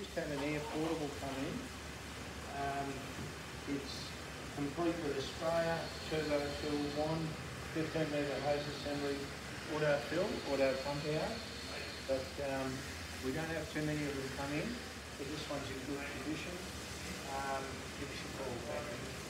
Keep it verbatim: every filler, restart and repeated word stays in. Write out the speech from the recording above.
just had an air portable come in. Um, it's complete with a sprayer, turbo fill wand, fifteen metre hose assembly, auto fill, auto pump out. But um, we don't have too many of them come in, but this one's in good condition. Um, give us a call back.